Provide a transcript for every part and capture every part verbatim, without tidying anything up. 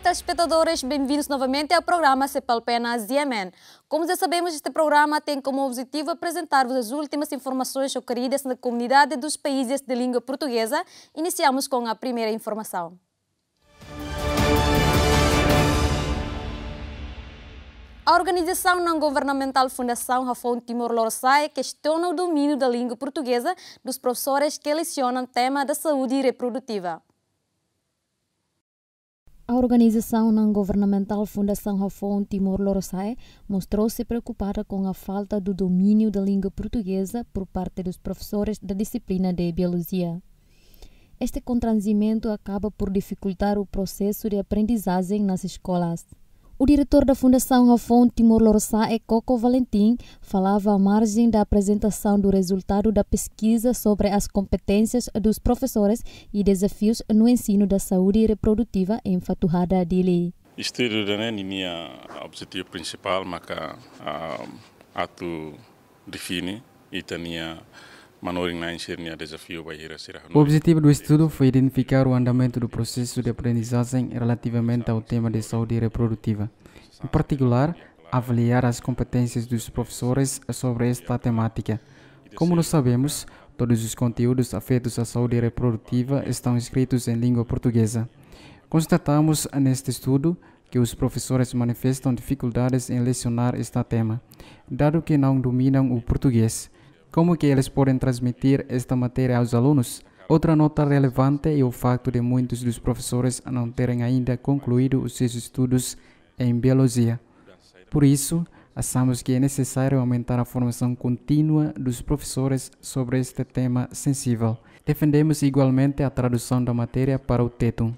telespectadores, bem-vindos novamente ao programa Cepalpenas Yemen. Como já sabemos, este programa tem como objetivo apresentar-vos as últimas informações ocorridas na comunidade dos países de língua portuguesa. Iniciamos com a primeira informação. A organização não-governamental Fundação Rafon Timor-Leste questiona o domínio da língua portuguesa dos professores que lecionam o tema da saúde reprodutiva. A organização não-governamental Fundação Rafon Timor-Leste mostrou-se preocupada com a falta do domínio da língua portuguesa por parte dos professores da disciplina de biologia. Este constrangimento acaba por dificultar o processo de aprendizagem nas escolas. O diretor da Fundação Rafon Timor-Leste, Coco Valentim, falava à margem da apresentação do resultado da pesquisa sobre as competências dos professores e desafios no ensino da saúde reprodutiva em Fatuhada Dili. Isto é o objetivo principal, mas o ato define e tinha o objetivo do estudo foi identificar o andamento do processo de aprendizagem relativamente ao tema de saúde reprodutiva. Em particular, avaliar as competências dos professores sobre esta temática. Como nós sabemos, todos os conteúdos afetos à saúde reprodutiva estão escritos em língua portuguesa. Constatamos neste estudo que os professores manifestam dificuldades em lecionar este tema, dado que não dominam o português. Como que eles podem transmitir esta matéria aos alunos? Outra nota relevante é o facto de muitos dos professores não terem ainda concluído os seus estudos em biologia. Por isso, achamos que é necessário aumentar a formação contínua dos professores sobre este tema sensível. Defendemos igualmente a tradução da matéria para o Tetum.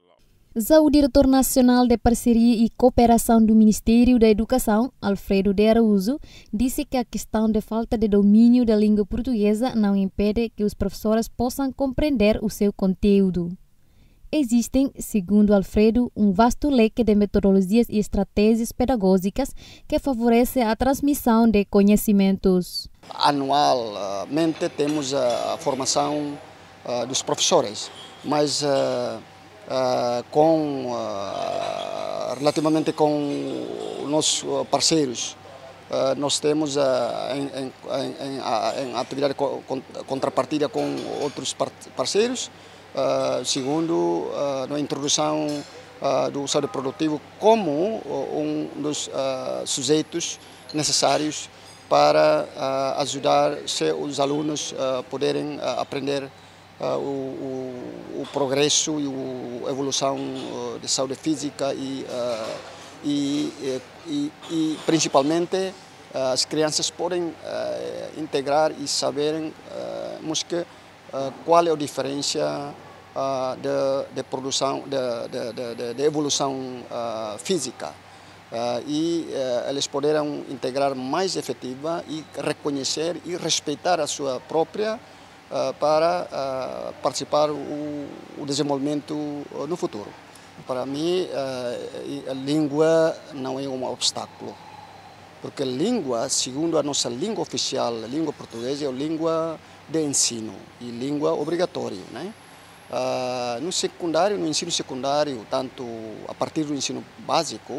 Já o diretor nacional de Parceria e Cooperação do Ministério da Educação, Alfredo de Araújo, disse que a questão de falta de domínio da língua portuguesa não impede que os professores possam compreender o seu conteúdo. Existem, segundo Alfredo, um vasto leque de metodologias e estratégias pedagógicas que favorecem a transmissão de conhecimentos. Anualmente temos a formação uh, dos professores, mas uh, Uh, com uh, relativamente com os nossos parceiros, uh, nós temos uh, em, em, em, em atividade co contrapartida com outros parceiros, uh, segundo uh, na introdução uh, do saúde produtivo como um dos uh, sujeitos necessários para uh, ajudar se os alunos uh, poderem uh, aprender Uh, o, o, o progresso e a evolução uh, de saúde física e, uh, e, e, e principalmente uh, as crianças podem uh, integrar e saberem uh, que, uh, qual é a diferença uh, de, de produção, de, de, de, de evolução uh, física. Uh, e uh, eles poderão integrar mais efetiva e reconhecer e respeitar a sua própria Uh, para uh, participar o, o desenvolvimento uh, no futuro. Para mim, uh, a língua não é um obstáculo, porque a língua, segundo a nossa língua oficial, a língua portuguesa, é a língua de ensino e língua obrigatória, né? Uh, no secundário, no ensino secundário, tanto a partir do ensino básico,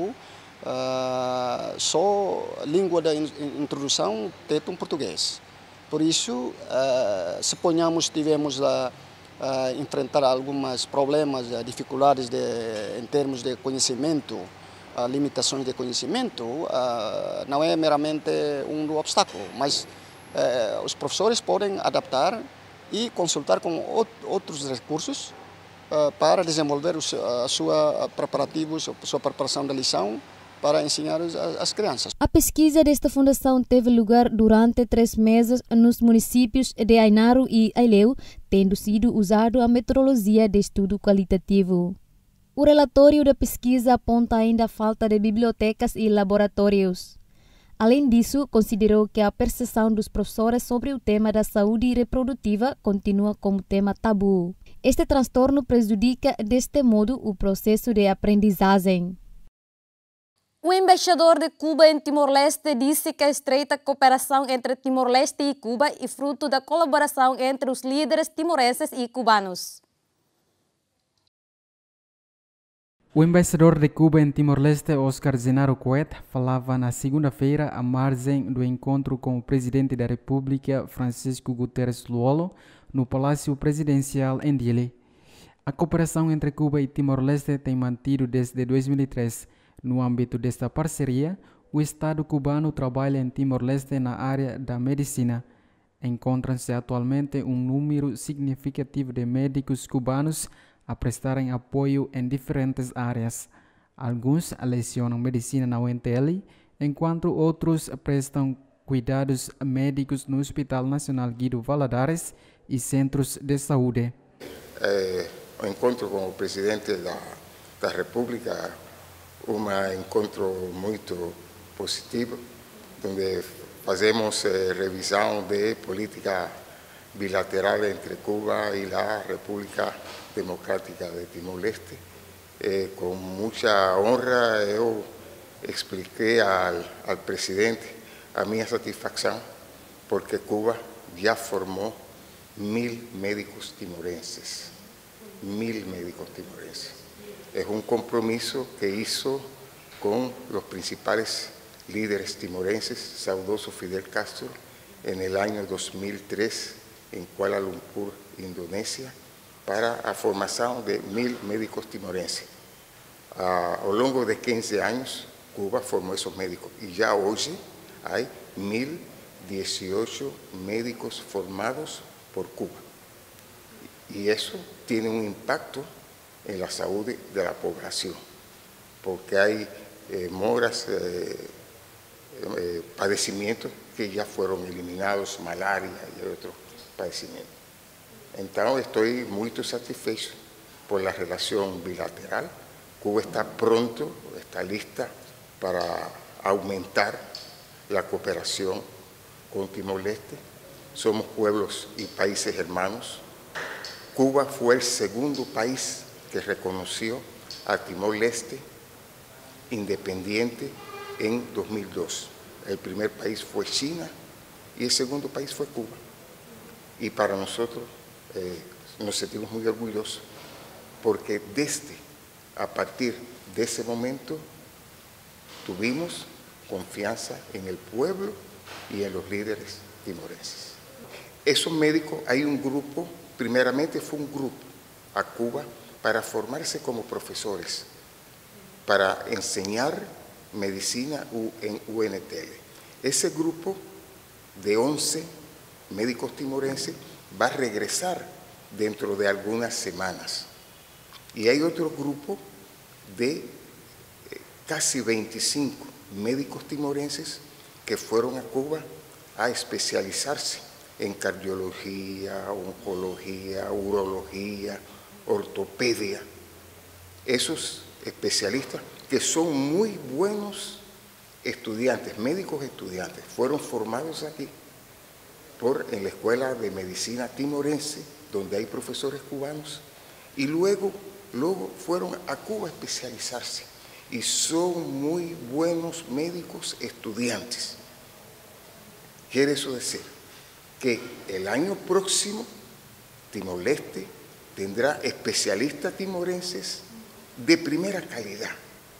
uh, só a língua da introdução tem um português. Por isso, uh, suponhamos que tivemos a uh, enfrentar alguns problemas, uh, dificuldades de, em termos de conhecimento, uh, limitações de conhecimento, uh, não é meramente um obstáculo, mas uh, os professores podem adaptar e consultar com outros recursos uh, para desenvolver os, a sua preparativos, a sua preparação da lição, para ensinar as crianças. A pesquisa desta fundação teve lugar durante três meses nos municípios de Ainaro e Aileu, tendo sido usado a metodologia de estudo qualitativo. O relatório da pesquisa aponta ainda a falta de bibliotecas e laboratórios. Além disso, considerou que a percepção dos professores sobre o tema da saúde reprodutiva continua como tema tabu. Este transtorno prejudica, deste modo, o processo de aprendizagem. O embaixador de Cuba em Timor-Leste disse que a estreita cooperação entre Timor-Leste e Cuba é fruto da colaboração entre os líderes timorenses e cubanos. O embaixador de Cuba em Timor-Leste, Oscar Genaro Coet, falava na segunda-feira à margem do encontro com o presidente da República, Francisco Guterres Luolo, no Palácio Presidencial em Dili. A cooperação entre Cuba e Timor-Leste tem mantido desde dois mil e três. No âmbito desta parceria, o Estado cubano trabalha em Timor-Leste na área da medicina. Encontram-se atualmente um número significativo de médicos cubanos a prestarem apoio em diferentes áreas. Alguns lecionam medicina na U N T L, enquanto outros prestam cuidados médicos no Hospital Nacional Guido Valadares e centros de saúde. É, o encontro com o presidente da, da República, um encontro muito positivo, onde fazemos eh, revisão de política bilateral entre Cuba y la República Democrática de Timor-Leste. Eh, con mucha honra yo expliqué al, al presidente a mi satisfacción porque Cuba ya formó mil médicos timorenses, mil médicos timorenses. Es un compromiso que hizo con los principales líderes timorenses, saudoso Fidel Castro, en el año dos mil tres en Kuala Lumpur, Indonesia, para la formación de mil médicos timorenses. A lo largo de quince años, Cuba formó esos médicos y ya hoy hay mil dieciocho médicos formados por Cuba. Y eso tiene un impacto en la salud de la población, porque hay eh, moras, eh, eh, padecimientos que ya fueron eliminados, malaria y otros padecimientos. Entonces estoy muy satisfecho por la relación bilateral. Cuba está pronto, está lista para aumentar la cooperación con Timor-Leste. Somos pueblos y países hermanos. Cuba fue el segundo país que reconoció a Timor-Leste independiente en dos mil dos. El primer país fue China y el segundo país fue Cuba. Y para nosotros eh, nos sentimos muy orgullosos porque desde, a partir de ese momento, tuvimos confianza en el pueblo y en los líderes timorenses. Esos médicos, hay un grupo, primeramente fue un grupo a Cuba para formarse como profesores, para enseñar medicina en U N T L. Ese grupo de once médicos timorenses va a regresar dentro de algunas semanas. Y hay otro grupo de eh, casi veinticinco médicos timorenses que fueron a Cuba a especializarse en cardiología, oncología, urología, ortopedia. Esos especialistas que son muy buenos estudiantes, médicos estudiantes, fueron formados aquí por, en la Escuela de Medicina Timorense, donde hay profesores cubanos, y luego, luego fueron a Cuba a especializarse. Y son muy buenos médicos estudiantes. Quiere eso decir que el año próximo Timor-Leste tendrá especialistas timorenses de primera calidad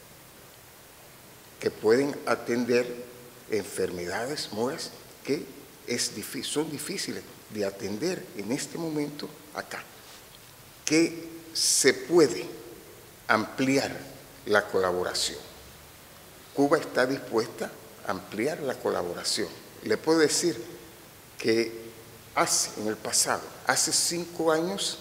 que pueden atender enfermedades moras que es difícil, son difíciles de atender en este momento acá, que se puede ampliar la colaboración. Cuba está dispuesta a ampliar la colaboración. Le puedo decir que hace, en el pasado, hace cinco años,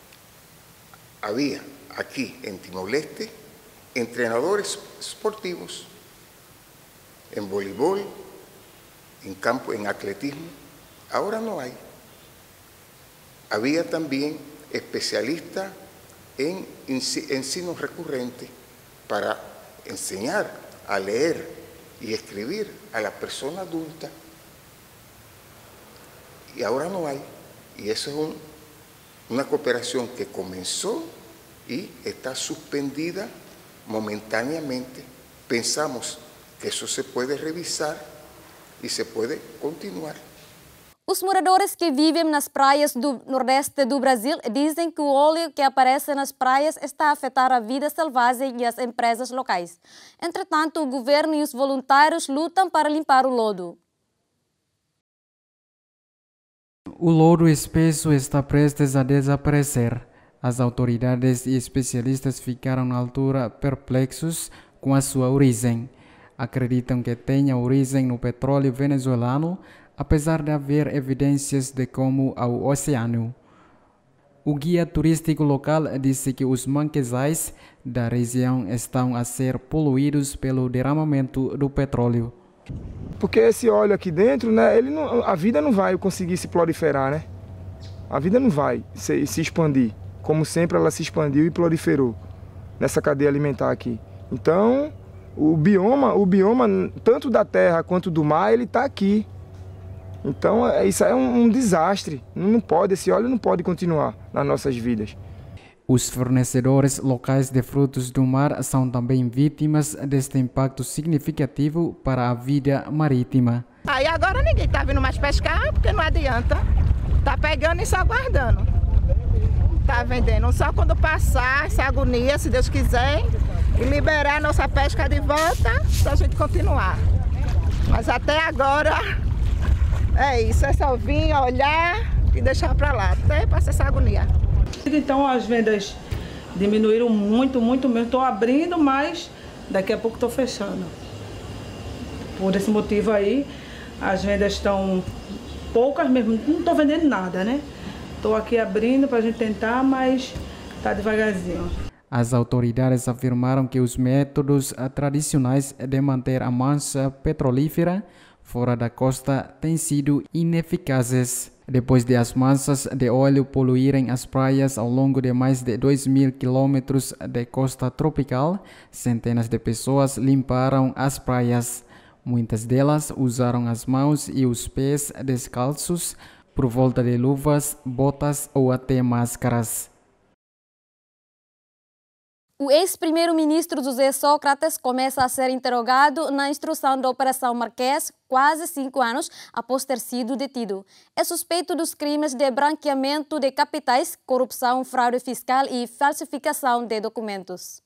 había aquí en Timor-Leste entrenadores esportivos en voleibol, en campo, en atletismo. Ahora no hay. Había también especialistas en ensino recurrente para enseñar a leer y escribir a la persona adulta. Y ahora no hay. Y eso es un, una cooperación que comenzó y está suspendida momentáneamente. Pensamos que eso se puede revisar y se puede continuar. Os moradores que vivem nas praias do nordeste do Brasil dizem que o óleo que aparece nas praias está a afetar a vida selvagem e as empresas locais. Entretanto, o governo e os voluntários lutam para limpar o lodo. O lodo espesso está prestes a desaparecer. As autoridades e especialistas ficaram na altura perplexos com a sua origem. Acreditam que tenha origem no petróleo venezuelano, apesar de haver evidências de como ao oceano. O guia turístico local disse que os manguezais da região estão a ser poluídos pelo derramamento do petróleo. Porque esse óleo aqui dentro, né, ele não, a vida não vai conseguir se proliferar, né? A vida não vai se, se expandir, como sempre ela se expandiu e proliferou nessa cadeia alimentar aqui. Então, o bioma, o bioma tanto da terra quanto do mar, ele está aqui. Então, isso é um, um desastre. Não pode, esse óleo não pode continuar nas nossas vidas. Os fornecedores locais de frutos do mar são também vítimas deste impacto significativo para a vida marítima. Aí agora ninguém está vindo mais pescar, porque não adianta. Está pegando e só guardando. Está vendendo só quando passar essa agonia, se Deus quiser, e liberar a nossa pesca de volta para a gente continuar. Mas até agora é isso, é só vir, olhar e deixar para lá, até passar essa agonia. Então as vendas diminuíram muito, muito mesmo. Estou abrindo, mas daqui a pouco estou fechando. Por esse motivo aí, as vendas estão poucas mesmo. Não estou vendendo nada, né? Estou aqui abrindo para a gente tentar, mas está devagarzinho. As autoridades afirmaram que os métodos tradicionais de manter a mancha petrolífera fora da costa têm sido ineficazes. Depois de as massas de óleo poluírem as praias ao longo de mais de dois mil quilômetros de costa tropical, centenas de pessoas limparam as praias. Muitas delas usaram as mãos e os pés descalços por volta de luvas, botas ou até máscaras. O ex-primeiro-ministro José Sócrates começa a ser interrogado na instrução da Operação Marquês quase cinco anos após ter sido detido. É suspeito dos crimes de branqueamento de capitais, corrupção, fraude fiscal e falsificação de documentos.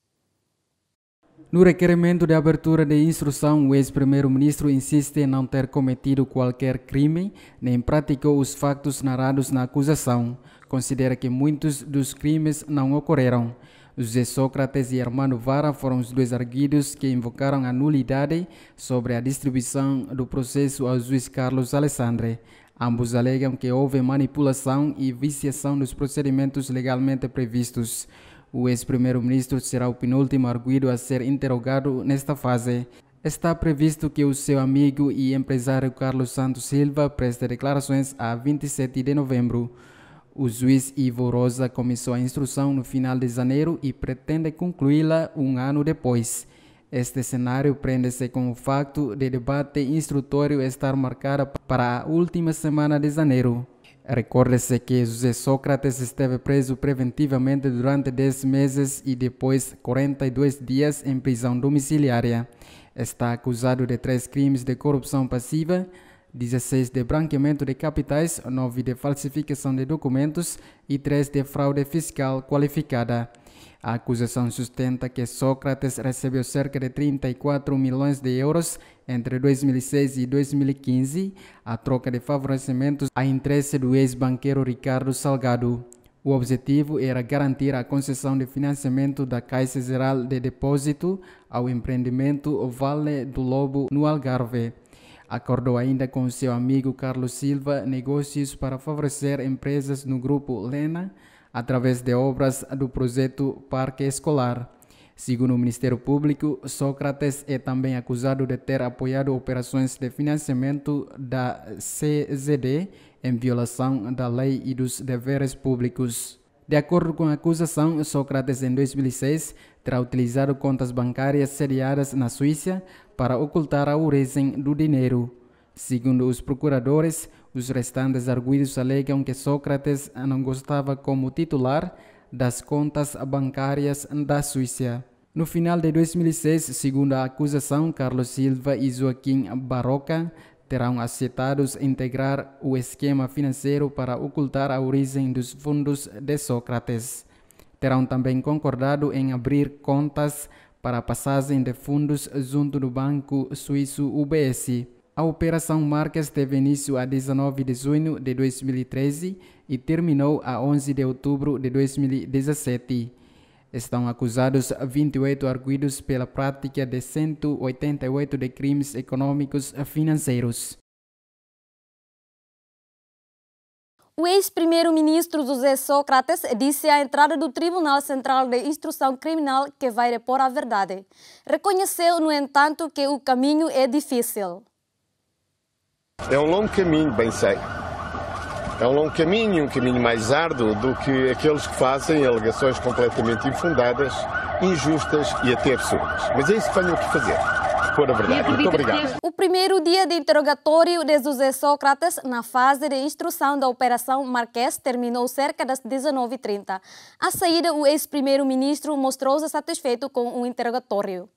No requerimento de abertura de instrução, o ex-primeiro-ministro insiste em não ter cometido qualquer crime, nem praticou os factos narrados na acusação. Considera que muitos dos crimes não ocorreram. José Sócrates e Armando Vara foram os dois arguidos que invocaram a nulidade sobre a distribuição do processo ao juiz Carlos Alessandre. Ambos alegam que houve manipulação e viciação dos procedimentos legalmente previstos. O ex-primeiro-ministro será o penúltimo arguido a ser interrogado nesta fase. Está previsto que o seu amigo e empresário Carlos Santos Silva preste declarações a vinte e sete de novembro. O juiz Ivo Rosa começou a instrução no final de janeiro e pretende concluí-la um ano depois. Este cenário prende-se com o facto de debate instrutório estar marcado para a última semana de janeiro. Recorde-se que José Sócrates esteve preso preventivamente durante dez meses e depois quarenta e dois dias em prisão domiciliária. Está acusado de três crimes de corrupção passiva, dezesseis de branqueamento de capitais, nove de falsificação de documentos e três de fraude fiscal qualificada. A acusação sustenta que Sócrates recebeu cerca de trinta e quatro milhões de euros entre dois mil e seis e dois mil e quinze, a troca de favorecimentos a interesse do ex-banqueiro Ricardo Salgado. O objetivo era garantir a concessão de financiamento da Caixa Geral de Depósito ao empreendimento Vale do Lobo, no Algarve. Acordou ainda com seu amigo Carlos Silva negócios para favorecer empresas no grupo Lena através de obras do projeto Parque Escolar. Segundo o Ministério Público, Sócrates é também acusado de ter apoiado operações de financiamento da C Z D em violação da lei e dos deveres públicos. De acordo com a acusação, Sócrates em dois mil e seis terá utilizado contas bancárias sediadas na Suíça para ocultar a origem do dinheiro. Segundo os procuradores, os restantes arguidos alegam que Sócrates não gostava como titular das contas bancárias da Suíça. No final de dois mil e seis, segundo a acusação, Carlos Silva e Joaquim Barroca terão aceitado integrar o esquema financeiro para ocultar a origem dos fundos de Sócrates. Terão também concordado em abrir contas para a passagem de fundos junto do banco suíço U B S. A Operação Marques teve início a dezenove de junho de dois mil e treze e terminou a onze de outubro de dois mil e dezessete. Estão acusados vinte e oito arguidos pela prática de cento e oitenta e oito de crimes econômicos financeiros. O ex-primeiro-ministro José Sócrates disse à entrada do Tribunal Central de Instrução Criminal que vai repor a verdade. Reconheceu, no entanto, que o caminho é difícil. É um longo caminho, bem sei. É um longo caminho, um caminho mais árduo do que aqueles que fazem alegações completamente infundadas, injustas e até absurdas. Mas é isso que tenho que fazer, expor a verdade. Muito obrigado. O primeiro dia de interrogatório de José Sócrates na fase de instrução da Operação Marques terminou cerca das dezenove e trinta. À saída, o ex-primeiro-ministro mostrou-se satisfeito com o interrogatório.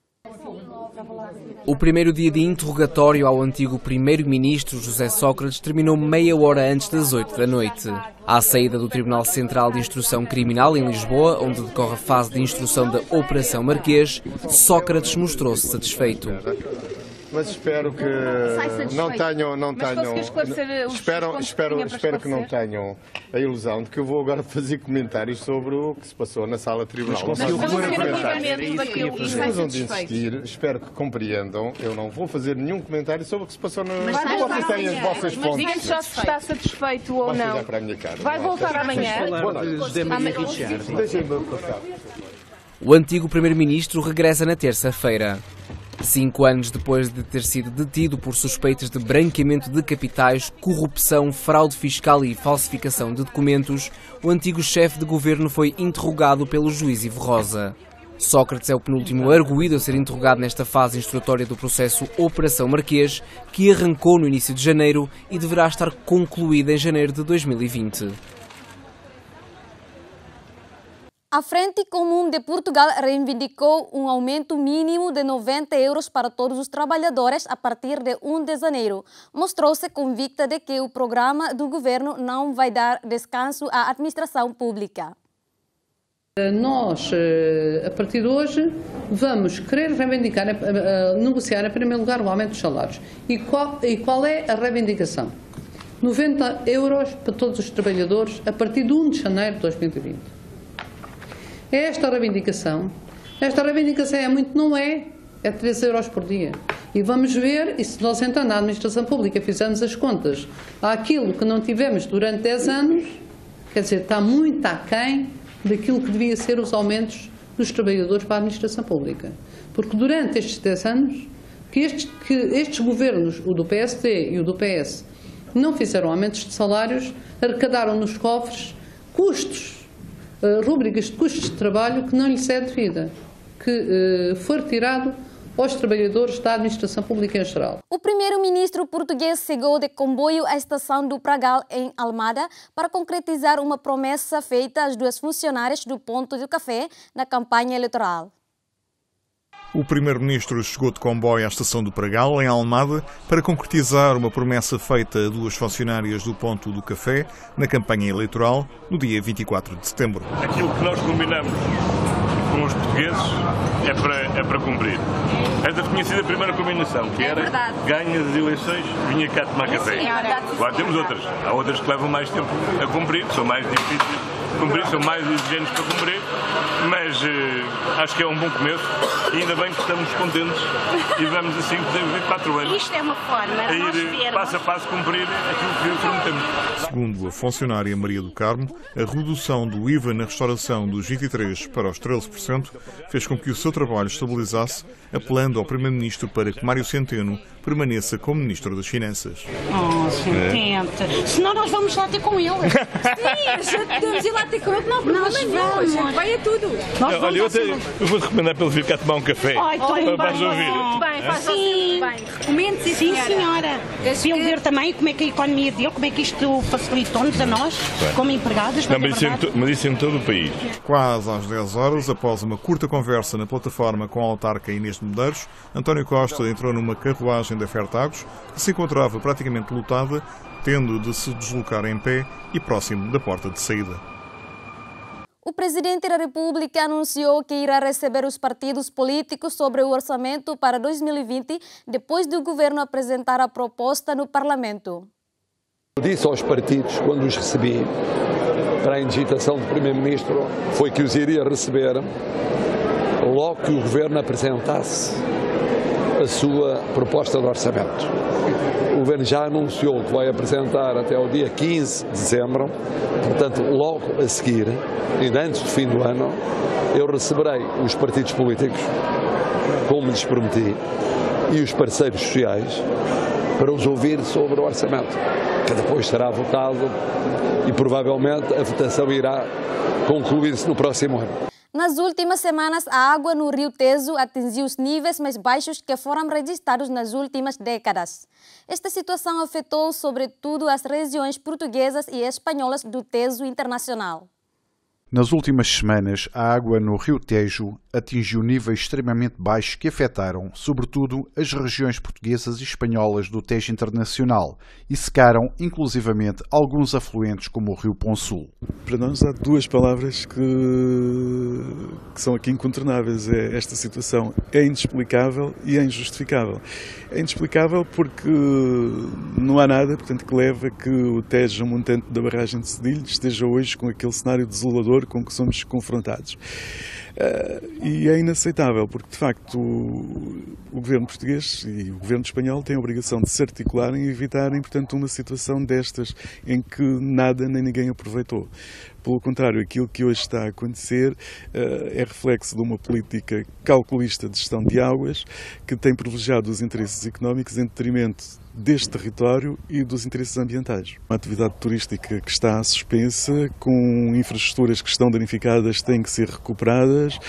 O primeiro dia de interrogatório ao antigo primeiro-ministro José Sócrates terminou meia hora antes das oito da noite. À saída do Tribunal Central de Instrução Criminal em Lisboa, onde decorre a fase de instrução da Operação Marques, Sócrates mostrou-se satisfeito. Mas espero que não tenham, não tenham, espero, espero, espero que não tenham a ilusão de que eu vou agora fazer comentários sobre o que se passou na sala tribunal. Mas precisam de insistir, espero que compreendam, eu não vou fazer nenhum comentário sobre o que se passou na... Mas vocês têm as vossas fontes. Mas diga-me só se está satisfeito ou não. Vai voltar amanhã. Deixem-me passar. O antigo primeiro-ministro regressa na terça-feira. Cinco anos depois de ter sido detido por suspeitas de branqueamento de capitais, corrupção, fraude fiscal e falsificação de documentos, o antigo chefe de governo foi interrogado pelo juiz Ivo Rosa. Sócrates é o penúltimo arguido a ser interrogado nesta fase instrutória do processo Operação Marques, que arrancou no início de janeiro e deverá estar concluída em janeiro de dois mil e vinte. A Frente Comum de Portugal reivindicou um aumento mínimo de noventa euros para todos os trabalhadores a partir de um de janeiro. Mostrou-se convicta de que o programa do governo não vai dar descanso à administração pública. Nós, a partir de hoje, vamos querer reivindicar, negociar em primeiro lugar o aumento dos salários. E qual, e qual é a reivindicação? noventa euros para todos os trabalhadores a partir de um de janeiro de dois mil e vinte. É esta a reivindicação. Esta reivindicação é muito, não é, é três euros por dia. E vamos ver, e se nós entrando na administração pública fizermos as contas àquilo que não tivemos durante dez anos, quer dizer, está muito aquém daquilo que devia ser os aumentos dos trabalhadores para a administração pública. Porque durante estes dez anos, que estes, que estes governos, o do P S D e o do P S, não fizeram aumentos de salários, arrecadaram nos cofres custos, Uh, rúbricas de custos de trabalho que não lhes é devida, que uh, foi retirado aos trabalhadores da administração pública em geral. O primeiro-ministro português chegou de comboio à estação do Pragal, em Almada, para concretizar uma promessa feita às duas funcionárias do Ponto do Café na campanha eleitoral. O primeiro-ministro chegou de comboio à estação do Pragal, em Almada, para concretizar uma promessa feita a duas funcionárias do Ponto do Café na campanha eleitoral no dia vinte e quatro de setembro. Aquilo que nós combinamos com os portugueses é para, é para cumprir. Esta tinha sido a primeira combinação, que era ganha as eleições, vinha cá tomar café. Agora temos outras. Há outras que levam mais tempo a cumprir, que são mais difíceis de cumprir, são mais exigentes para cumprir, mas uh, acho que é um bom começo e ainda bem que estamos contentes e vamos assim ter quatro anos. Isto é uma forma a ir passo a passo cumprir aquilo que prometemos. Segundo a funcionária Maria do Carmo, a redução do I V A na restauração dos vinte e três por cento para os treze por cento fez com que o seu trabalho estabilizasse, apelando ao primeiro-ministro para que Mário Centeno permaneça como ministro das Finanças. Oh, Centeno, é. Senão nós vamos lá ter com ele. Sim, a gente podemos ir lá ter com ele, não há problema nenhum. A gente vai a tudo. Nós Olha, eu, até, eu vou recomendar para ele vir cá tomar um café. Ai, para bem, vais ouvir. Muito bem, faz sim. Bem. Recomendo, sim, sim, senhora. senhora. Se ele ver também como é que a economia dele, como é que isto facilitou-nos a nós, bem. Como empregadas. Não, mas, isso em, mas isso em todo o país. Quase às dez horas, após uma curta conversa na plataforma com a autarca Inês de Medeiros, António Costa entrou numa carruagem da Fertagos, que se encontrava praticamente lotada, tendo de se deslocar em pé e próximo da porta de saída. O presidente da República anunciou que irá receber os partidos políticos sobre o orçamento para dois mil e vinte, depois do governo apresentar a proposta no Parlamento. Eu disse aos partidos, quando os recebi, para a indigitação do primeiro-ministro, foi que os iria receber logo que o governo apresentasse a sua proposta de orçamento. O governo já anunciou que vai apresentar até o dia quinze de dezembro, portanto, logo a seguir, ainda antes do fim do ano, eu receberei os partidos políticos, como lhes prometi, e os parceiros sociais, para os ouvir sobre o orçamento, que depois será votado e provavelmente a votação irá concluir-se no próximo ano. Nas últimas semanas, a água no rio Tejo atingiu os níveis mais baixos que foram registrados nas últimas décadas. Esta situação afetou sobretudo as regiões portuguesas e espanholas do Tejo Internacional. Nas últimas semanas, a água no rio Tejo atingiu níveis extremamente baixos que afetaram, sobretudo, as regiões portuguesas e espanholas do Tejo Internacional e secaram, inclusivamente, alguns afluentes como o rio Ponsul. Para nós há duas palavras que, que são aqui incontornáveis. É, esta situação é inexplicável e é injustificável. É inexplicável porque não há nada, portanto, que leve a que o Tejo montante da barragem de Cedilho esteja hoje com aquele cenário desolador com que somos confrontados. Uh, e é inaceitável, porque de facto o, o governo português e o governo espanhol têm a obrigação de se articularem e evitarem, portanto, uma situação destas em que nada nem ninguém aproveitou. Pelo contrário, aquilo que hoje está a acontecer uh, é reflexo de uma política calculista de gestão de águas que tem privilegiado os interesses económicos em detrimento deste território e dos interesses ambientais. Uma atividade turística que está suspensa, com infraestruturas que estão danificadas, têm que ser recuperadas,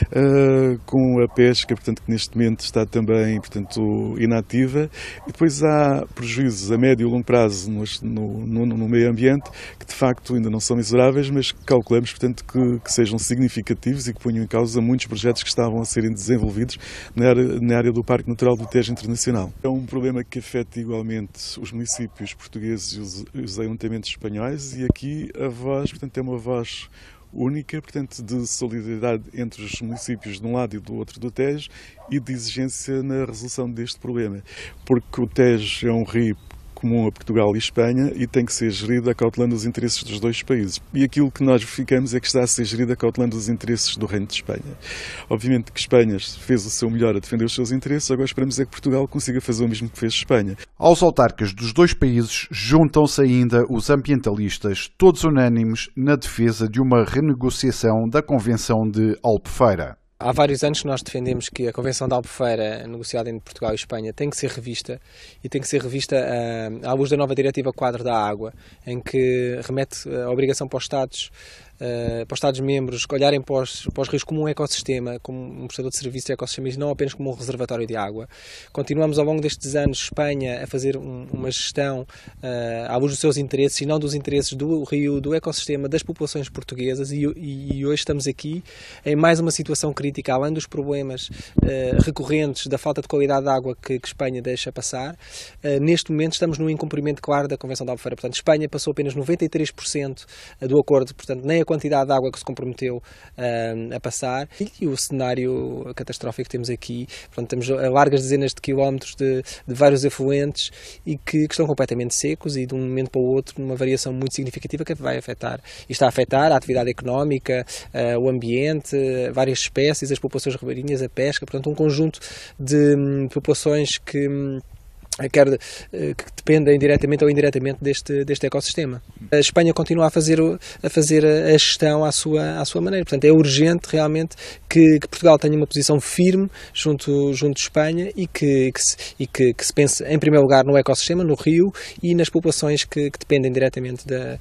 uh, com a pesca, portanto, que neste momento está também, portanto, inativa, e depois há prejuízos a médio e longo prazo no, no, no meio ambiente, que de facto ainda não são miseráveis, mas que calculamos, portanto, que, que sejam significativos e que ponham em causa muitos projetos que estavam a serem desenvolvidos na área, na área do Parque Natural do Tejo Internacional. É um problema que afeta igualmente os municípios portugueses e os, os ayuntamentos espanhóis, e aqui a voz, portanto, é uma voz única, portanto, de solidariedade entre os municípios de um lado e do outro do Tejo e de exigência na resolução deste problema, porque o Tejo é um rio comum a Portugal e Espanha e tem que ser gerido acautelando os interesses dos dois países. E aquilo que nós verificamos é que está a ser gerido acautelando os interesses do Reino de Espanha. Obviamente que Espanha fez o seu melhor a defender os seus interesses, agora esperamos é que Portugal consiga fazer o mesmo que fez Espanha. Aos autarcas dos dois países juntam-se ainda os ambientalistas, todos unânimes na defesa de uma renegociação da Convenção de Albufeira. Há vários anos que nós defendemos que a Convenção de Albufeira, negociada entre Portugal e Espanha, tem que ser revista e tem que ser revista uh, à luz da nova Diretiva Quadro da Água, em que remete a obrigação para os Estados, uh, para os Estados-membros olharem para os, para os rios como um ecossistema, como um prestador de serviços de ecossistemas e não apenas como um reservatório de água. Continuamos ao longo destes anos, Espanha, a fazer um, uma gestão uh, à luz dos seus interesses e não dos interesses do rio, do ecossistema, das populações portuguesas, e, e, e hoje estamos aqui em mais uma situação crítica, além dos problemas uh, recorrentes da falta de qualidade de água que, que Espanha deixa passar. Uh, neste momento estamos num incumprimento claro da Convenção de Albufeira. Portanto, Espanha passou apenas noventa e três por cento do acordo, portanto, nem a quantidade de água que se comprometeu uh, a passar. E o cenário catastrófico que temos aqui, portanto, temos largas dezenas de quilómetros de, de vários afluentes e que, que estão completamente secos e de um momento para o outro uma variação muito significativa que vai afetar, e está a afetar a atividade económica, uh, o ambiente, uh, várias espécies, as populações ribeirinhas, a pesca, portanto um conjunto de hum, populações que hum, quer que dependem diretamente ou indiretamente deste, deste ecossistema. A Espanha continua a fazer, a fazer a gestão à sua, à sua maneira, portanto é urgente realmente que, que Portugal tenha uma posição firme junto, junto de Espanha e, que, que, se, e que, que se pense em primeiro lugar no ecossistema, no rio e nas populações que, que dependem diretamente da,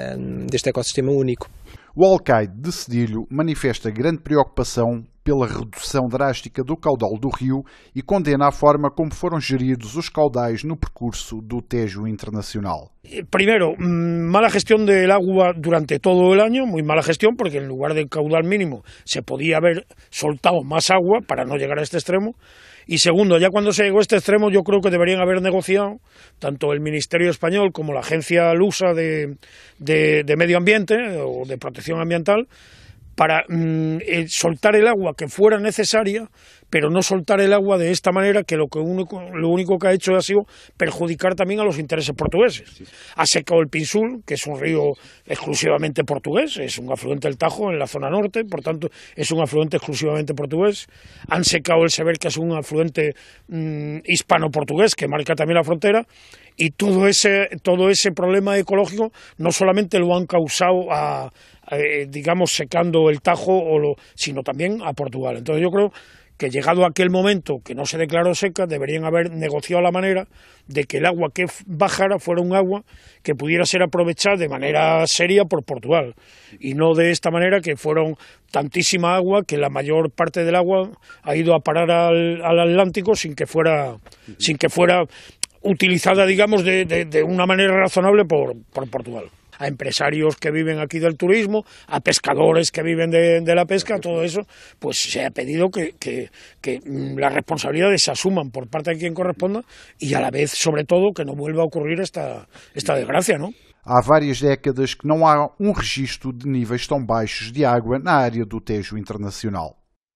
deste ecossistema único. O alcaide de Cedilho manifesta grande preocupação pela redução drástica do caudal do rio e condena a forma como foram geridos os caudais no percurso do Tejo Internacional. Primero, mala gestión del agua durante todo el año, muy mala gestión, porque en lugar del caudal mínimo se podía haber soltado más agua para no llegar a este extremo. Y segundo, ya cuando se llegó a este extremo, yo creo que deberían haber negociado, tanto el Ministerio Español como la Agencia Lusa de, de, de Medio Ambiente o de Protección Ambiental, para mm, eh, soltar el agua que fuera necesaria, pero no soltar el agua de esta manera que lo, que único, lo único que ha hecho ha sido perjudicar también a los intereses portugueses. Sí. Ha secado el Pinsul, que es un río exclusivamente portugués, es un afluente del Tajo en la zona norte, por tanto es un afluente exclusivamente portugués. Han secado el Sever, que es un afluente mmm, hispano-portugués, que marca también la frontera, y todo ese, todo ese problema ecológico no solamente lo han causado a... Eh, digamos, secando el Tajo, o lo, sino también a Portugal. Entonces yo creo que llegado a aquel momento que no se declaró seca, deberían haber negociado la manera de que el agua que bajara fuera un agua que pudiera ser aprovechada de manera seria por Portugal, y no de esta manera que fueron tantísima agua que la mayor parte del agua ha ido a parar al, al Atlántico sin que fuera, sin que fuera utilizada, digamos, de, de, de una manera razonable por, por Portugal. A empresarios que viven aquí del turismo, a pescadores que viven de, de la pesca, todo eso, pues se ha pedido que, que, que las responsabilidades se asuman por parte de quien corresponda y a la vez, sobre todo, que no vuelva a ocurrir esta, esta desgracia, ¿no? Há várias décadas que não há um registro de níveis tão baixos de água na área do Tejo Internacional.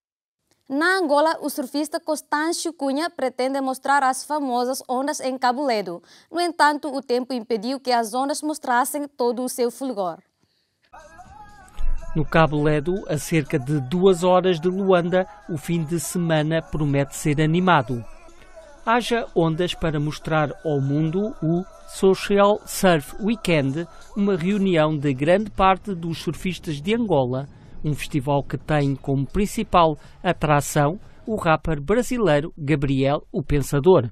Na Angola, o surfista Constâncio Cunha pretende mostrar as famosas ondas em Cabo Ledo. No entanto, o tempo impediu que as ondas mostrassem todo o seu fulgor. No Cabo Ledo, a cerca de duas horas de Luanda, o fim de semana promete ser animado. Haja ondas para mostrar ao mundo o Social Surf Weekend, uma reunião de grande parte dos surfistas de Angola, um festival que tem como principal atração o rapper brasileiro Gabriel, o Pensador.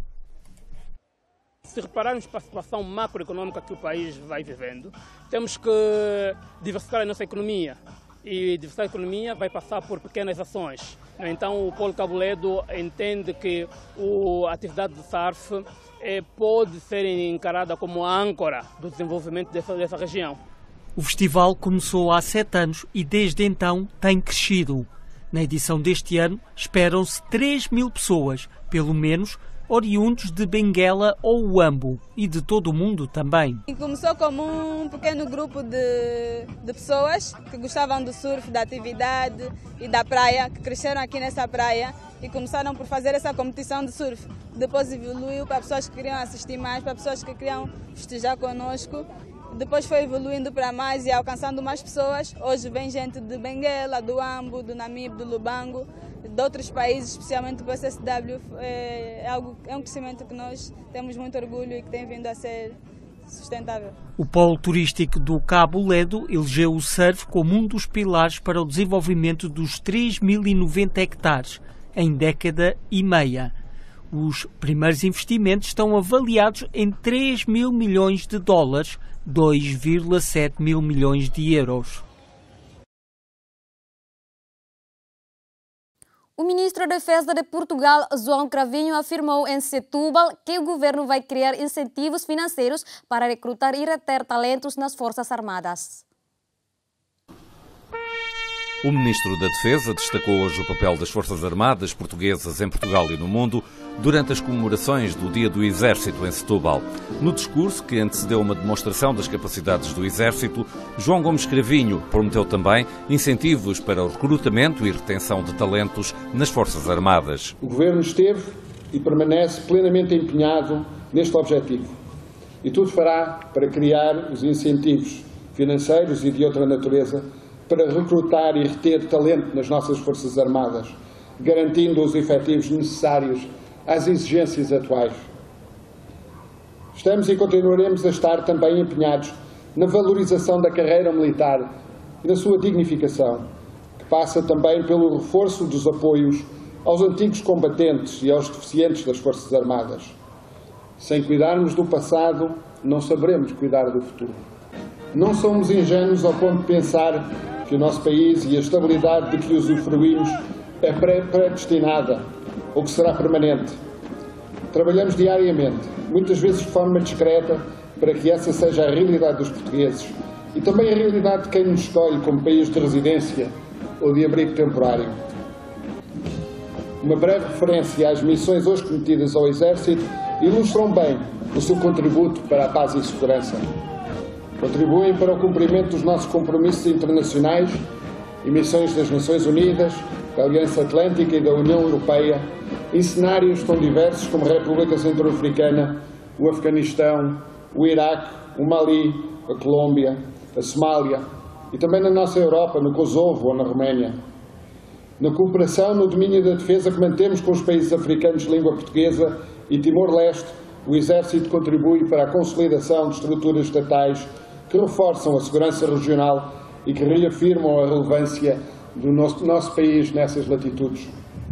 Se repararmos para a situação macroeconômica que o país vai vivendo, temos que diversificar a nossa economia. E diversificar a economia vai passar por pequenas ações. Então o Polo Cabo Ledo entende que a atividade de surf é, pode ser encarada como a âncora do desenvolvimento dessa, dessa região. O festival começou há sete anos e desde então tem crescido. Na edição deste ano esperam-se três mil pessoas, pelo menos oriundos de Benguela ou Uambo e de todo o mundo também. E começou como um pequeno grupo de, de pessoas que gostavam do surf, da atividade e da praia, que cresceram aqui nessa praia e começaram por fazer essa competição de surf. Depois evoluiu para pessoas que queriam assistir mais, para pessoas que queriam festejar conosco. Depois foi evoluindo para mais e alcançando mais pessoas. Hoje vem gente de Benguela, do Uambo, do Namibe, do Lubango, de outros países, especialmente o S S W. É, algo, é um crescimento que nós temos muito orgulho e que tem vindo a ser sustentável. O polo turístico do Cabo Ledo elegeu o surf como um dos pilares para o desenvolvimento dos três mil e noventa hectares em década e meia. Os primeiros investimentos estão avaliados em três mil milhões de dólares, dois vírgula sete mil milhões de euros. O ministro da Defesa de Portugal, João Cravinho, afirmou em Setúbal que o governo vai criar incentivos financeiros para recrutar e reter talentos nas Forças Armadas. O ministro da Defesa destacou hoje o papel das Forças Armadas portuguesas em Portugal e no mundo durante as comemorações do Dia do Exército em Setúbal. No discurso, que antecedeu uma demonstração das capacidades do Exército, João Gomes Cravinho prometeu também incentivos para o recrutamento e retenção de talentos nas Forças Armadas. O Governo esteve e permanece plenamente empenhado neste objetivo e tudo fará para criar os incentivos financeiros e de outra natureza para recrutar e reter talento nas nossas Forças Armadas, garantindo os efetivos necessários às exigências atuais. Estamos e continuaremos a estar também empenhados na valorização da carreira militar e na sua dignificação, que passa também pelo reforço dos apoios aos antigos combatentes e aos deficientes das Forças Armadas. Sem cuidarmos do passado, não saberemos cuidar do futuro. Não somos ingênuos ao ponto de pensar que o nosso país e a estabilidade de que usufruímos é predestinada ou que será permanente. Trabalhamos diariamente, muitas vezes de forma discreta, para que essa seja a realidade dos portugueses e também a realidade de quem nos escolhe como país de residência ou de abrigo temporário. Uma breve referência às missões hoje cometidas ao Exército ilustram bem o seu contributo para a paz e segurança. Contribuem para o cumprimento dos nossos compromissos internacionais e missões das Nações Unidas, da Aliança Atlântica e da União Europeia, em cenários tão diversos como a República Centro-Africana, o Afeganistão, o Iraque, o Mali, a Colômbia, a Somália e também na nossa Europa, no Kosovo ou na Roménia. Na cooperação no domínio da defesa que mantemos com os países africanos de língua portuguesa e Timor-Leste, o Exército contribui para a consolidação de estruturas estatais que reforçam a segurança regional e que reafirmam a relevância do nosso, nosso país nessas latitudes.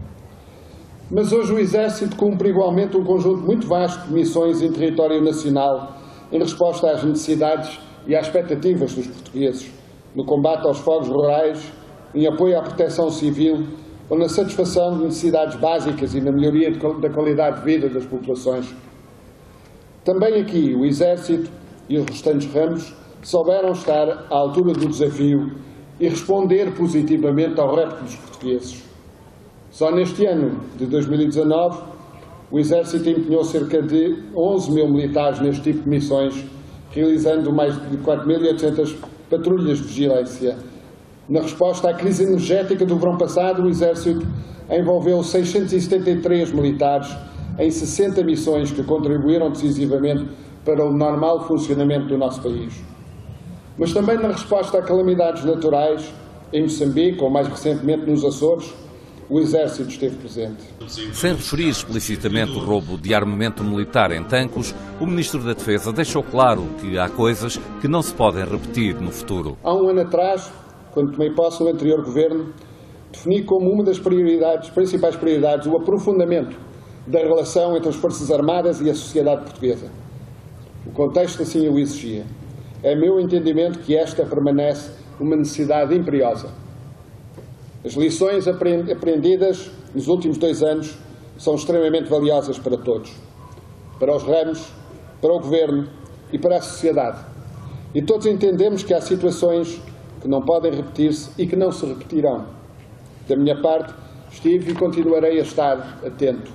Mas hoje o Exército cumpre igualmente um conjunto muito vasto de missões em território nacional em resposta às necessidades e às expectativas dos portugueses, no combate aos fogos rurais, em apoio à proteção civil ou na satisfação de necessidades básicas e na melhoria da qualidade de vida das populações. Também aqui o Exército e os restantes ramos souberam estar à altura do desafio e responder positivamente ao repto dos portugueses. Só neste ano de dois mil e dezanove, o Exército empenhou cerca de onze mil militares neste tipo de missões, realizando mais de quatro mil e oitocentas patrulhas de vigilância. Na resposta à crise energética do verão passado, o Exército envolveu seiscentos e setenta e três militares em sessenta missões que contribuíram decisivamente para o normal funcionamento do nosso país. Mas também na resposta a calamidades naturais, em Moçambique ou mais recentemente nos Açores, o Exército esteve presente. Sem referir explicitamente o roubo de armamento militar em Tancos, o Ministro da Defesa deixou claro que há coisas que não se podem repetir no futuro. Há um ano atrás, quando tomei posse no anterior Governo, defini como uma das prioridades, principais prioridades, o aprofundamento da relação entre as Forças Armadas e a sociedade portuguesa. O contexto assim o exigia. É meu entendimento que esta permanece uma necessidade imperiosa. As lições aprendidas nos últimos dois anos são extremamente valiosas para todos, para os ramos, para o Governo e para a sociedade. E todos entendemos que há situações que não podem repetir-se e que não se repetirão. Da minha parte, estive e continuarei a estar atento.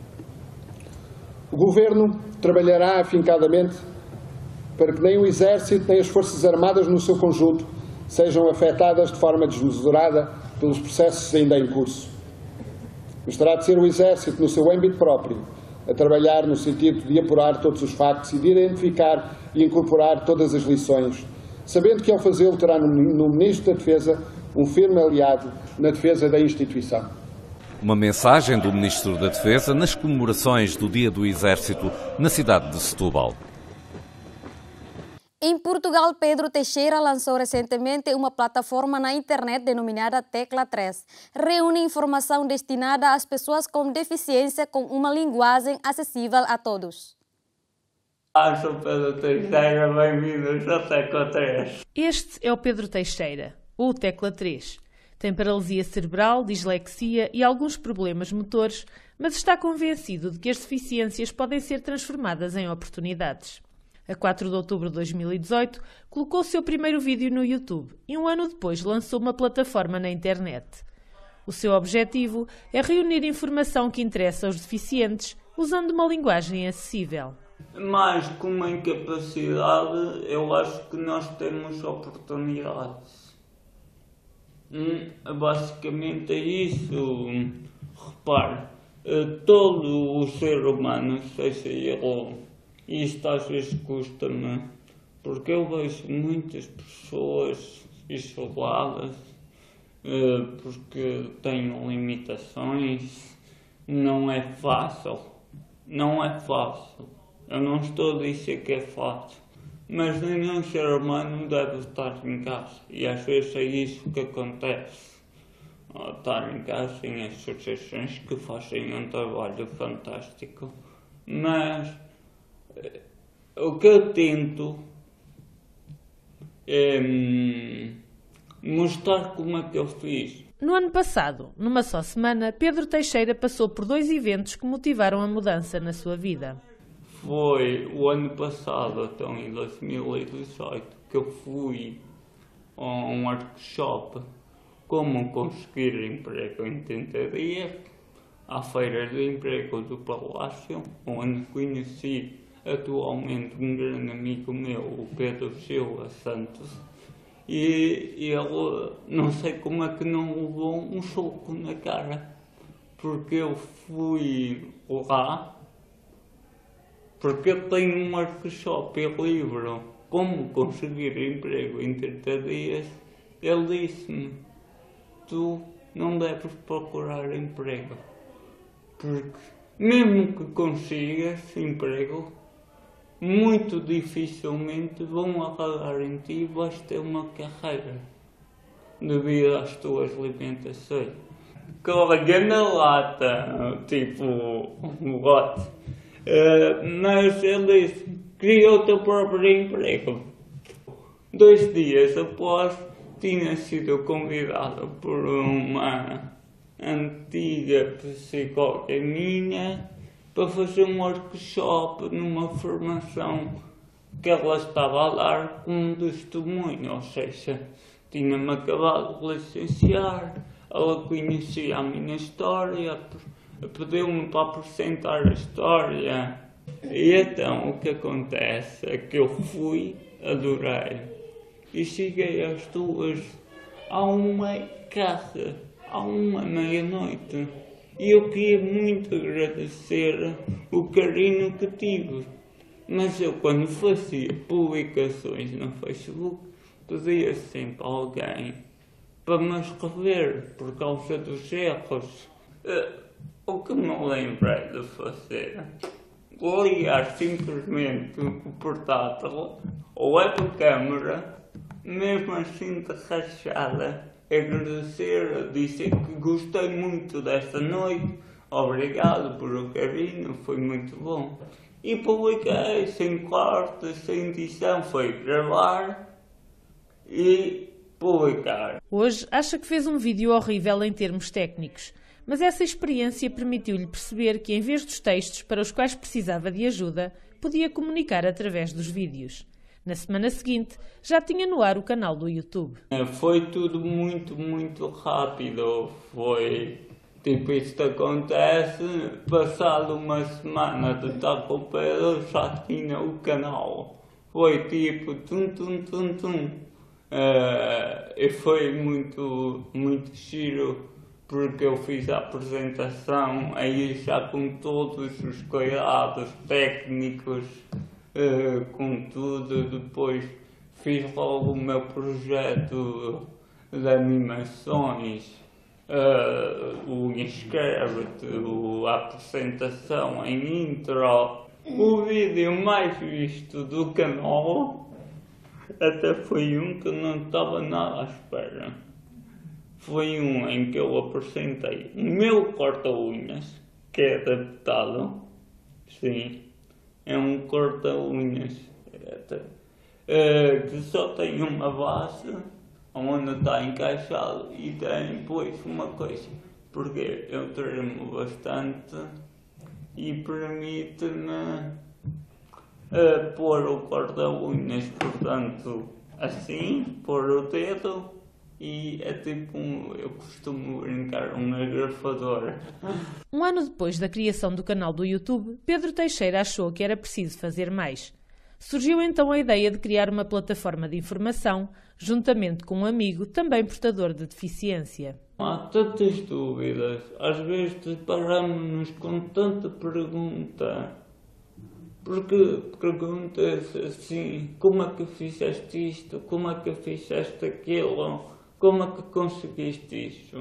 O Governo trabalhará afincadamente para que nem o Exército nem as Forças Armadas no seu conjunto sejam afetadas de forma desmesurada pelos processos ainda em curso. Mas terá de ser o Exército, no seu âmbito próprio, a trabalhar no sentido de apurar todos os factos e de identificar e incorporar todas as lições, sabendo que ao fazê-lo terá no Ministro da Defesa um firme aliado na defesa da instituição. Uma mensagem do Ministro da Defesa nas comemorações do Dia do Exército na cidade de Setúbal. Em Portugal, Pedro Teixeira lançou recentemente uma plataforma na internet denominada Tecla três. Reúne informação destinada às pessoas com deficiência com uma linguagem acessível a todos. Ah, sou Pedro Teixeira, bem-vindos ao Tecla três. Este é o Pedro Teixeira, ou Tecla três. Tem paralisia cerebral, dislexia e alguns problemas motores, mas está convencido de que as deficiências podem ser transformadas em oportunidades. A quatro de outubro de dois mil e dezoito, colocou o seu primeiro vídeo no YouTube e um ano depois lançou uma plataforma na internet. O seu objetivo é reunir informação que interessa aos deficientes, usando uma linguagem acessível. Mais que uma incapacidade, eu acho que nós temos oportunidades. Hum, basicamente é isso. Repare, todo o ser humano, seja ele... E isto às vezes custa-me, porque eu vejo muitas pessoas isoladas, porque têm limitações. Não é fácil, não é fácil. Eu não estou a dizer que é fácil, mas nenhum ser humano deve estar em casa. E às vezes é isso que acontece. Estar em casa em associações que fazem um trabalho fantástico. Mas o que eu tento é hum, mostrar como é que eu fiz. No ano passado, numa só semana, Pedro Teixeira passou por dois eventos que motivaram a mudança na sua vida. Foi o ano passado, então em dois mil e dezoito, que eu fui a um workshop como conseguir emprego em trinta dias, à Feira de Emprego do Palácio, onde conheci atualmente um grande amigo meu, o Pedro Silva Santos, e ele, não sei como é que não levou um soco na cara, porque eu fui lá, porque eu tenho um workshop e livro, como conseguir emprego em trinta dias, ele disse-me, tu não deves procurar emprego, porque mesmo que consigas emprego, muito dificilmente vão agarrar em ti e vais ter uma carreira devido às tuas limitações. Colega na lata, tipo um bote, uh, mas ele disse, cria o teu próprio emprego. Dois dias após, tinha sido convidado por uma antiga psicóloga minha para fazer um workshop numa formação que ela estava a dar com um testemunho, ou seja, tinha-me acabado de licenciar, ela conhecia a minha história, pediu-me para apresentar a história. E então o que acontece é que eu fui, adorei, e cheguei às duas, a uma casa, a uma meia-noite. E eu queria muito agradecer o carinho que tive, mas eu quando fazia publicações no Facebook pedia sempre a alguém para me escrever por causa dos erros. Uh, o que me lembrei de fazer? Ligar simplesmente o portátil ou a webcâmera, mesmo assim de rachada, agradecer, dizer que gostei muito desta noite, obrigado por o carinho, foi muito bom. E publiquei sem corte, sem edição, foi gravar e publicar. Hoje acha que fez um vídeo horrível em termos técnicos, mas essa experiência permitiu-lhe perceber que em vez dos textos para os quais precisava de ajuda, podia comunicar através dos vídeos. Na semana seguinte, já tinha no ar o canal do YouTube. Foi tudo muito, muito rápido. Foi tipo, isto acontece, passado uma semana de estar com o Pedro, já tinha o canal. Foi tipo, tum, tum, tum, tum. Uh, e foi muito, muito giro, porque eu fiz a apresentação aí já com todos os cuidados técnicos, Uh, com tudo. Depois fiz logo o meu projeto de animações, uh, o inscreve-te, a apresentação em intro. O vídeo mais visto do canal até foi um que não estava nada à espera. Foi um em que eu apresentei o meu corta-unhas, que é adaptado, sim. É um corta-unhas uh, que só tem uma base onde está encaixado e tem depois uma coisa, porque eu tremo bastante e permite-me uh, pôr o corta-unhas, portanto, assim, pôr o dedo. E é tipo, um, eu costumo brincar, um agrafador. Um ano depois da criação do canal do YouTube, Pedro Teixeira achou que era preciso fazer mais. Surgiu então a ideia de criar uma plataforma de informação, juntamente com um amigo, também portador de deficiência. Há tantas dúvidas, às vezes deparamos-nos com tanta pergunta, porque perguntas assim, como é que fizeste isto, como é que fizeste aquilo? Como é que conseguiste isso?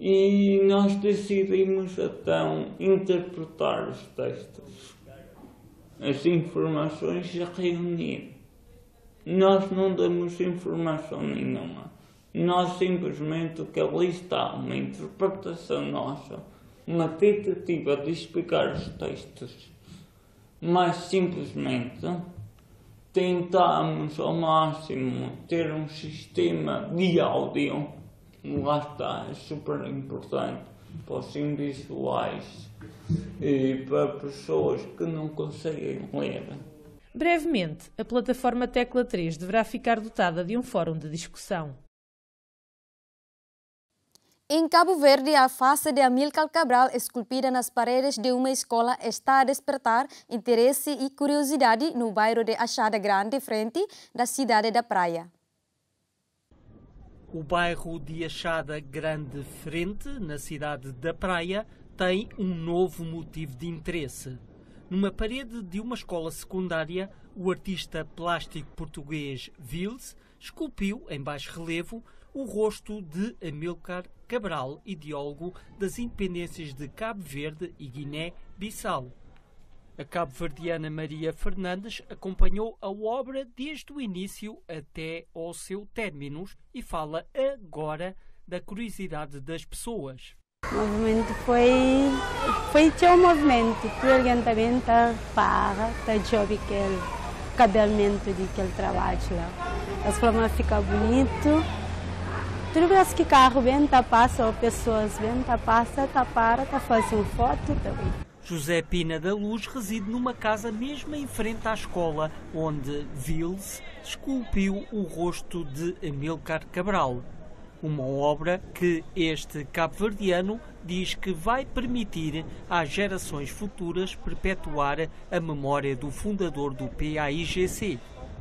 E nós decidimos então interpretar os textos. as informações a reunir. Nós não damos informação nenhuma. Nós simplesmente o que ali está, uma interpretação nossa, uma tentativa de explicar os textos. Mas simplesmente tentamos ao máximo ter um sistema de áudio. Lá está, é super importante para os invisuais e para pessoas que não conseguem ler. Brevemente, a plataforma Tecla três deverá ficar dotada de um fórum de discussão. Em Cabo Verde, a face de Amílcar Cabral, esculpida nas paredes de uma escola, está a despertar interesse e curiosidade no bairro de Achada Grande, frente da cidade da Praia. O bairro de Achada Grande Frente, na cidade da Praia, tem um novo motivo de interesse. Numa parede de uma escola secundária, o artista plástico português Vils esculpiu, em baixo relevo, o rosto de Amílcar Cabral, ideólogo das independências de Cabo Verde e Guiné-Bissau. A cabo-verdiana Maria Fernandes acompanhou a obra desde o início até ao seu término e fala agora da curiosidade das pessoas. O movimento foi foi um movimento que orientamento para o job que ele cabelmente de que ele trabalha lá. As formas ficam bonito. Tudo vez que carro vem, tá passa, ou pessoas vêm, tá passa, tá para, tá fazendo foto também. José Pina da Luz reside numa casa mesmo em frente à escola, onde Vils esculpiu o rosto de Amílcar Cabral. Uma obra que este cabo-verdiano diz que vai permitir às gerações futuras perpetuar a memória do fundador do P A I G C.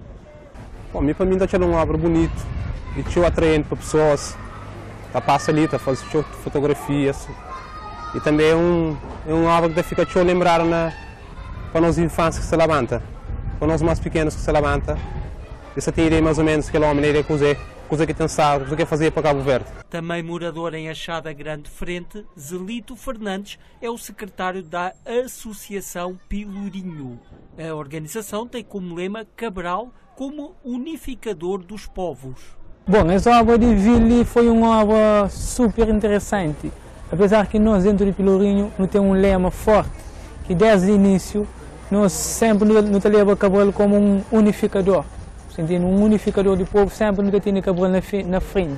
Bom, para mim está uma obra bonita e que atraente para pessoas. Tá passa ali, tá fazendo fotografias. E também é um é uma obra que fica a lembrar na para nós infâncias que se levanta, para nós mais pequenos que se levanta. Essa tem ideia mais ou menos que ele homem iria cozer. Coisa que tem sabe, coisa que fazer para Cabo Verde. Também morador em Achada Grande Frente, Zelito Fernandes é o secretário da Associação Pilourinho. A organização tem como lema Cabral como unificador dos povos. Bom, essa obra de Vili foi uma obra super interessante. Apesar que nós dentro de Pilourinho não temos um lema forte, que desde o início nós sempre nos levamos Cabral como um unificador. Sentindo um unificador de povo, sempre nunca tinha Cabral na frente.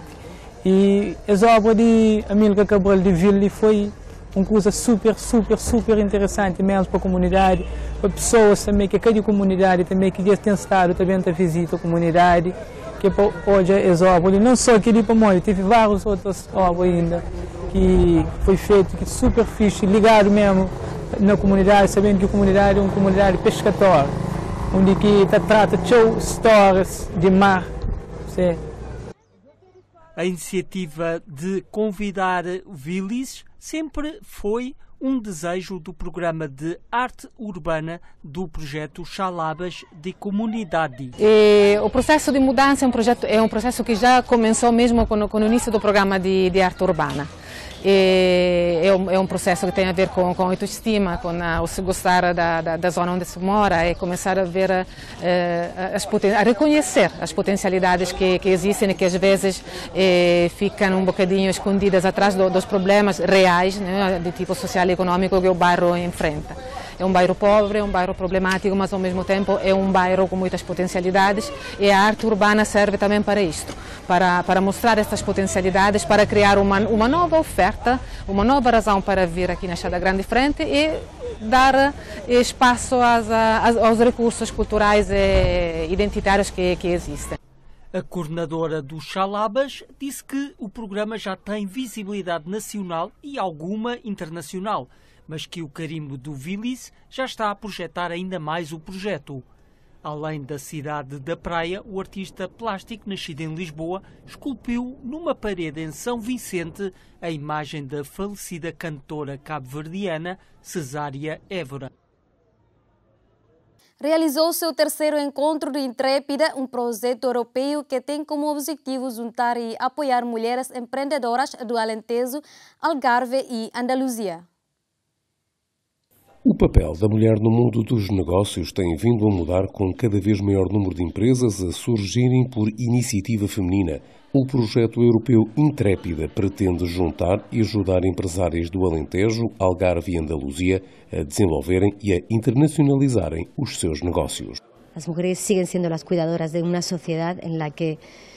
E a obra de Amílcar Cabral de Vili foi uma coisa super, super, super interessante mesmo para a comunidade, para pessoas também, que cada comunidade também que já tem estado também a visita a comunidade, que hoje a obra, não só aqui para Moio, teve várias outras obras ainda, que foi feito, que super fixe, ligado mesmo na comunidade, sabendo que a comunidade é uma comunidade pescatória, onde que trata de histórias de mar. Sim. A iniciativa de convidar Vilis sempre foi um desejo do programa de arte urbana do projeto Xalabas de Comunidade. E o processo de mudança é um, projeto, é um processo que já começou mesmo com, com o início do programa de, de arte urbana. E é, um, é um processo que tem a ver com, com a autoestima, com a, o se gostar da, da, da zona onde se mora, é começar a ver, a, as, a reconhecer as potencialidades que, que existem e que às vezes é, ficam um bocadinho escondidas atrás do, dos problemas reais, né, de tipo social e econômico que o bairro enfrenta. É um bairro pobre, é um bairro problemático, mas ao mesmo tempo é um bairro com muitas potencialidades e a arte urbana serve também para isto, para, para mostrar estas potencialidades, para criar uma, uma nova oferta, uma nova razão para vir aqui na Achada Grande Frente e dar espaço às, às, aos recursos culturais e identitários que, que existem. A coordenadora do Xalabas disse que o programa já tem visibilidade nacional e alguma internacional, mas que o carimbo do Vilis já está a projetar ainda mais o projeto. Além da cidade da Praia, o artista plástico nascido em Lisboa esculpiu numa parede em São Vicente a imagem da falecida cantora cabo-verdiana Cesária Évora. Realizou-se o terceiro encontro do Intrépida, um projeto europeu que tem como objetivo juntar e apoiar mulheres empreendedoras do Alentejo, Algarve e Andaluzia. O papel da mulher no mundo dos negócios tem vindo a mudar, com cada vez maior número de empresas a surgirem por iniciativa feminina. O projeto europeu Intrépida pretende juntar e ajudar empresárias do Alentejo, Algarve e Andaluzia a desenvolverem e a internacionalizarem os seus negócios. As mulheres siguen sendo as cuidadoras de uma sociedade em la que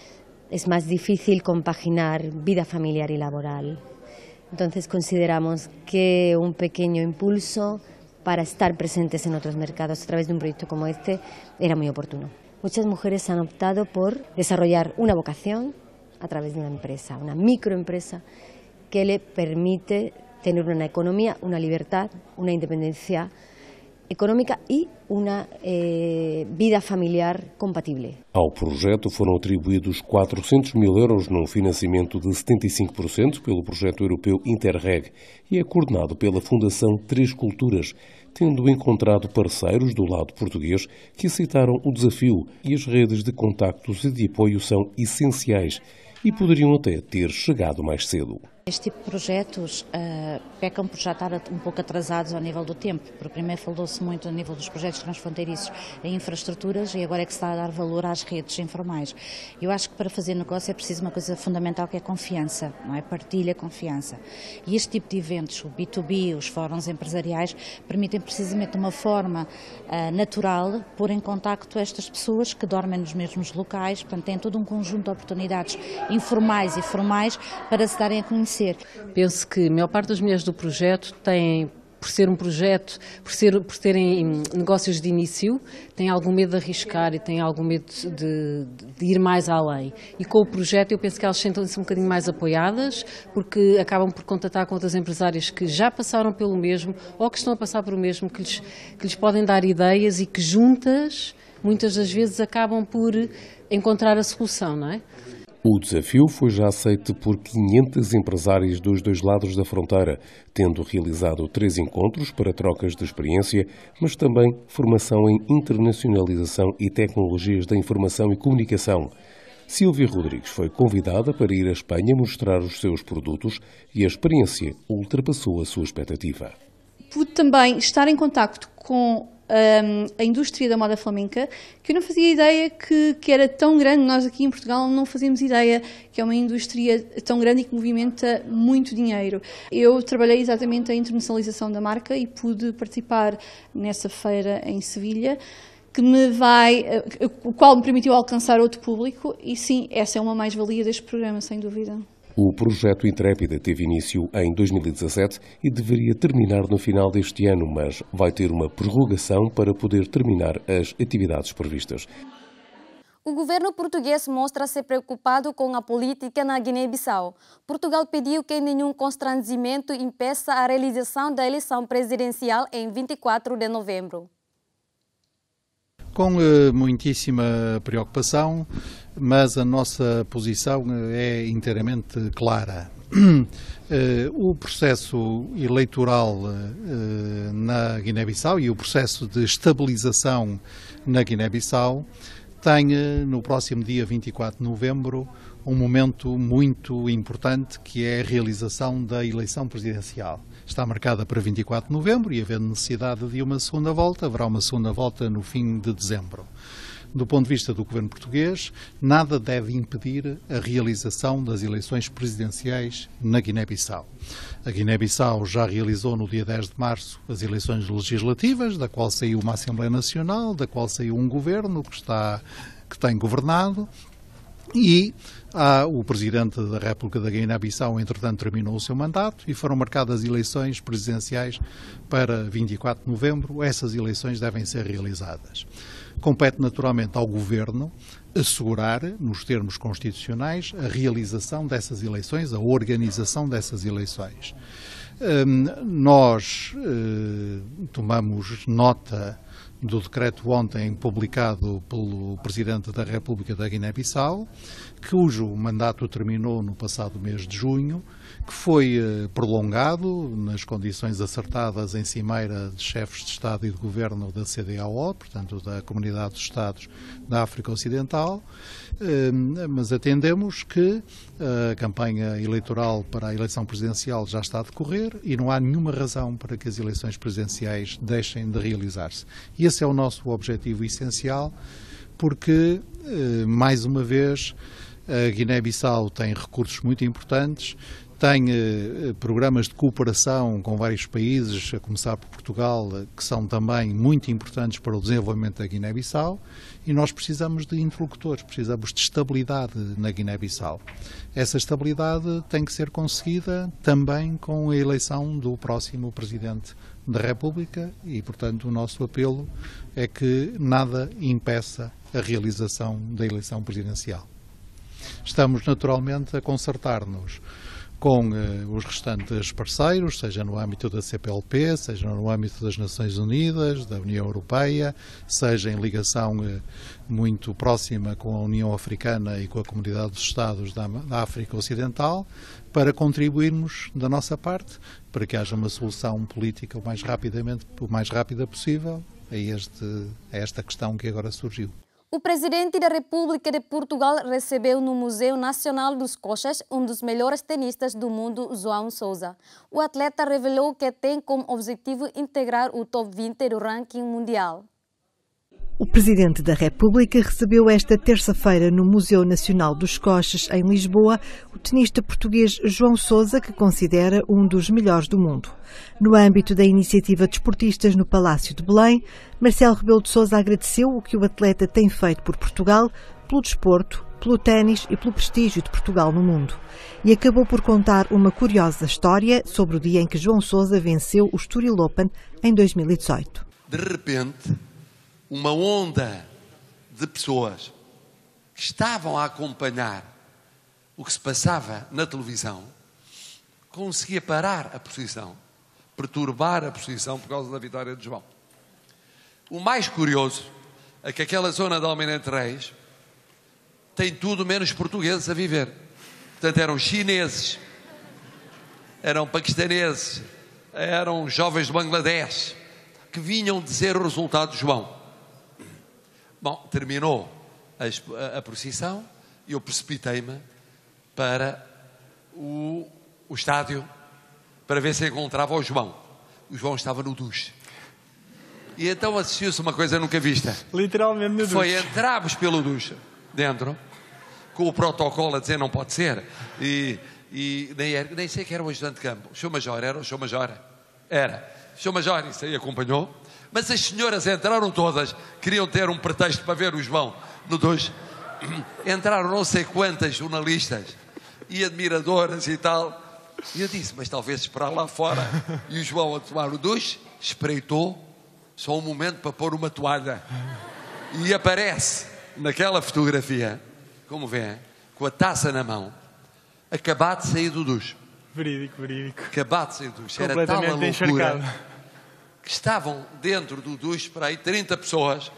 é mais difícil compaginar vida familiar e laboral. Então consideramos que um pequeno impulso para estar presentes en otros mercados a través de un proyecto como este era muy oportuno. Muchas mujeres han optado por desarrollar una vocación a través de una empresa, una microempresa que le permite tener una economía, una libertad, una independencia económica e uma eh, vida familiar compatível. Ao projeto foram atribuídos quatrocentos mil euros num financiamento de setenta e cinco por cento pelo projeto europeu Interreg e é coordenado pela Fundação Três Culturas, tendo encontrado parceiros do lado português que aceitaram o desafio, e as redes de contactos e de apoio são essenciais e poderiam até ter chegado mais cedo. Este tipo de projetos uh, pecam por já estar um pouco atrasados ao nível do tempo, porque primeiro falou-se muito a nível dos projetos transfronteiriços em infraestruturas e agora é que se está a dar valor às redes informais. Eu acho que para fazer negócio é preciso uma coisa fundamental, que é confiança, não é? Partilha, confiança. E este tipo de eventos, o B dois B, os fóruns empresariais, permitem precisamente de uma forma uh, natural pôr em contacto estas pessoas que dormem nos mesmos locais, portanto têm todo um conjunto de oportunidades informais e formais para se darem a conhecer. Penso que a maior parte das mulheres do projeto têm, por ser um projeto, por, ser, por terem negócios de início, têm algum medo de arriscar e têm algum medo de, de ir mais além. E com o projeto eu penso que elas sentem-se um bocadinho mais apoiadas, porque acabam por contatar com outras empresárias que já passaram pelo mesmo ou que estão a passar pelo mesmo, que lhes, que lhes podem dar ideias e que juntas, muitas das vezes, acabam por encontrar a solução, não é? O desafio foi já aceito por quinhentas empresárias dos dois lados da fronteira, tendo realizado três encontros para trocas de experiência, mas também formação em internacionalização e tecnologias da informação e comunicação. Silvia Rodrigues foi convidada para ir à Espanha mostrar os seus produtos e a experiência ultrapassou a sua expectativa. Pude também estar em contacto com Um, a indústria da moda flamenca, que eu não fazia ideia que, que era tão grande. Nós aqui em Portugal não fazíamos ideia que é uma indústria tão grande e que movimenta muito dinheiro. Eu trabalhei exatamente a internacionalização da marca e pude participar nessa feira em Sevilha, que me vai, o qual me permitiu alcançar outro público, e sim, essa é uma mais-valia deste programa, sem dúvida. O projeto Intrépida teve início em dois mil e dezassete e deveria terminar no final deste ano, mas vai ter uma prorrogação para poder terminar as atividades previstas. O governo português mostra-se preocupado com a política na Guiné-Bissau. Portugal pediu que nenhum constrangimento impeça a realização da eleição presidencial em vinte e quatro de novembro. Com uh, muitíssima preocupação, mas a nossa posição é inteiramente clara. Uh, o processo eleitoral uh, na Guiné-Bissau e o processo de estabilização na Guiné-Bissau tem, uh, no próximo dia vinte e quatro de novembro, um momento muito importante, que é a realização da eleição presidencial. Está marcada para vinte e quatro de novembro e, havendo necessidade de uma segunda volta, haverá uma segunda volta no fim de dezembro. Do ponto de vista do governo português, nada deve impedir a realização das eleições presidenciais na Guiné-Bissau. A Guiné-Bissau já realizou no dia dez de março as eleições legislativas, da qual saiu uma Assembleia Nacional, da qual saiu um governo que, está, que tem governado. E ah, o Presidente da República da Guiné-Bissau, entretanto, terminou o seu mandato e foram marcadas eleições presidenciais para vinte e quatro de novembro. Essas eleições devem ser realizadas. Compete naturalmente ao Governo assegurar, nos termos constitucionais, a realização dessas eleições, a organização dessas eleições. Hum, nós eh, tomamos nota do decreto ontem publicado pelo Presidente da República da Guiné-Bissau, cujo mandato terminou no passado mês de junho, que foi prolongado nas condições acertadas em cimeira de chefes de Estado e de Governo da C D A O, portanto da Comunidade dos Estados da África Ocidental, mas atendemos que a campanha eleitoral para a eleição presidencial já está a decorrer e não há nenhuma razão para que as eleições presidenciais deixem de realizar-se. E esse é o nosso objetivo essencial, porque, mais uma vez, a Guiné-Bissau tem recursos muito importantes, tem eh, programas de cooperação com vários países, a começar por Portugal, que são também muito importantes para o desenvolvimento da Guiné-Bissau, e nós precisamos de interlocutores, precisamos de estabilidade na Guiné-Bissau. Essa estabilidade tem que ser conseguida também com a eleição do próximo Presidente da República e, portanto, o nosso apelo é que nada impeça a realização da eleição presidencial. Estamos naturalmente a concertar-nos com eh, os restantes parceiros, seja no âmbito da C P L P, seja no âmbito das Nações Unidas, da União Europeia, seja em ligação eh, muito próxima com a União Africana e com a Comunidade dos Estados da, da África Ocidental, para contribuirmos da nossa parte para que haja uma solução política o mais rapidamente, o mais rápida possível a, este, a esta questão que agora surgiu. O presidente da República de Portugal recebeu no Museu Nacional dos Coxas um dos melhores tenistas do mundo, João Sousa. O atleta revelou que tem como objetivo integrar o top vinte do ranking mundial. O Presidente da República recebeu esta terça-feira no Museu Nacional dos Coxas, em Lisboa, o tenista português João Sousa, que considera um dos melhores do mundo. No âmbito da iniciativa Desportistas no Palácio de Belém, Marcelo Rebelo de Sousa agradeceu o que o atleta tem feito por Portugal, pelo desporto, pelo ténis e pelo prestígio de Portugal no mundo. E acabou por contar uma curiosa história sobre o dia em que João Sousa venceu o Estoril Open em dois mil e dezoito. De repente, uma onda de pessoas que estavam a acompanhar o que se passava na televisão conseguia parar a posição, perturbar a posição por causa da vitória de João. O mais curioso é que aquela zona de Almirante Reis tem tudo menos portugueses a viver. Portanto, eram chineses, eram paquistaneses, eram jovens de Bangladesh que vinham dizer o resultado de João. Bom, terminou a, a procissão e eu precipitei-me para o, o estádio para ver se encontrava o João. O João estava no duche. E então assistiu-se uma coisa nunca vista. Literalmente no duche. Foi entrarmos pelo duche, dentro, com o protocolo a dizer não pode ser. E, e nem, era, nem sei que era o ajudante de campo. O show-major, era o show-major? Era. O show-major, isso aí acompanhou. Mas as senhoras entraram todas, queriam ter um pretexto para ver o João no duche. Entraram não sei quantas jornalistas e admiradoras e tal. E eu disse, mas talvez esperar lá fora. E o João a tomar o duche, espreitou, só um momento para pôr uma toalha. E aparece naquela fotografia, como vê, com a taça na mão, acabado de sair do duche. Verídico, verídico. Acabado de sair do duche. Era tal a loucura encharcado que estavam dentro do duche para aí trinta pessoas.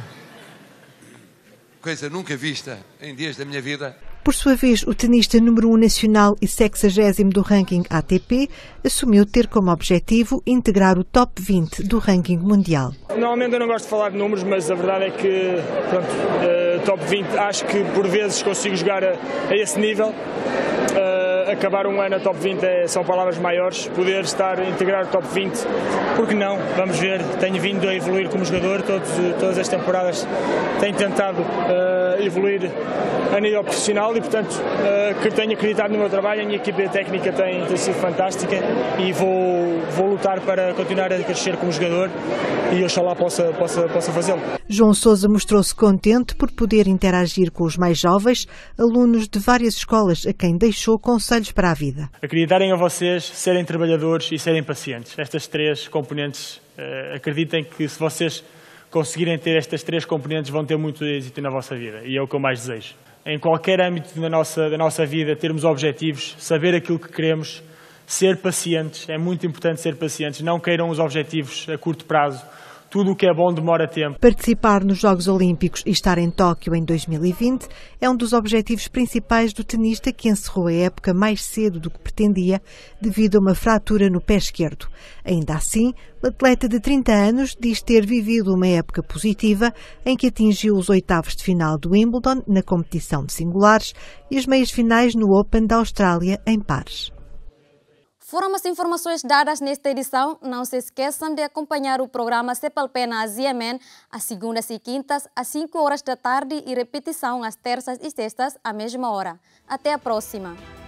Coisa nunca vista em dias da minha vida. Por sua vez, o tenista número um nacional e sexagésimo do ranking A T P assumiu ter como objetivo integrar o top vinte do ranking mundial. Normalmente eu não gosto de falar de números, mas a verdade é que pronto, uh, top vinte, acho que por vezes consigo jogar a, a esse nível. Uh, acabar um ano a top vinte é, são palavras maiores. Poder estar a integrar o top vinte, porque não? Vamos ver. Tenho vindo a evoluir como jogador. Todos, todas as temporadas tenho tentado uh, evoluir a nível profissional e, portanto, uh, que tenho acreditado no meu trabalho. A minha equipe técnica tem, tem sido fantástica e vou, vou lutar para continuar a crescer como jogador e oxalá possa, possa, possa fazê-lo. João Sousa mostrou-se contente por poder interagir com os mais jovens, alunos de várias escolas a quem deixou conselhos para a vida. Acreditarem a vocês, serem trabalhadores e serem pacientes. Estas três componentes, uh, acreditem que se vocês conseguirem ter estas três componentes vão ter muito êxito na vossa vida e é o que eu mais desejo. Em qualquer âmbito da nossa, da nossa vida, termos objetivos, saber aquilo que queremos, ser pacientes, é muito importante ser pacientes, não queiram os objetivos a curto prazo, tudo o que é bom demora tempo. Participar nos Jogos Olímpicos e estar em Tóquio em dois mil e vinte é um dos objetivos principais do tenista, que encerrou a época mais cedo do que pretendia devido a uma fratura no pé esquerdo. Ainda assim, o atleta de trinta anos diz ter vivido uma época positiva em que atingiu os oitavos de final do Wimbledon na competição de singulares e as meias finais no Open da Austrália em pares. Foram as informações dadas nesta edição. Não se esqueçam de acompanhar o programa Cepalpé na Azia Men às segundas e quintas, às cinco horas da tarde e repetição às terças e sextas à mesma hora. Até a próxima!